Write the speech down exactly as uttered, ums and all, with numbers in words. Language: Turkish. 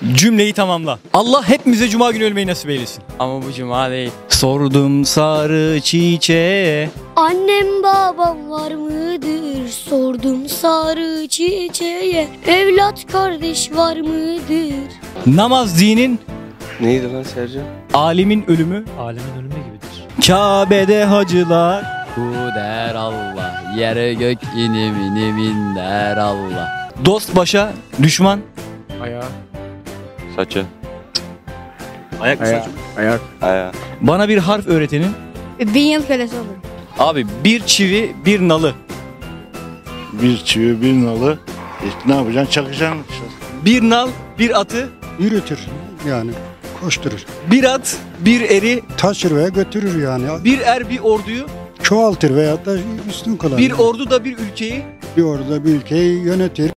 Cümleyi tamamla. Allah hepimize cuma günü ölmeyi nasip eylesin. Ama bu cuma değil. Sordum sarı çiçeğe. Annem babam var mıdır? Sordum sarı çiçeğe. Evlat kardeş var mıdır? Namaz dinin, Neydi lan Sercan? alimin ölümü, Alemin ölümü gibidir. Kabe'de hacılar. Bu der Allah. Yere gök inim inim in der Allah. Dost başa, düşman. Ayağı. Saça. Ayak Ayağı. Ayak. Aya. Bana bir harf öğretenin. Bin yıl kölesi olurum. Abi bir çivi, bir nalı. Bir çivi bir nalı. E, ne yapacaksın? Çakacaksın. Bir nal, bir atı. Yürütür yani, koşturur. Bir at, bir eri. Taşır veya götürür yani. Bir er, bir orduyu. Çoğaltır veya da üstün kılar. Bir ordu da bir ülkeyi. Bir orada bir ülkeyi yönetir.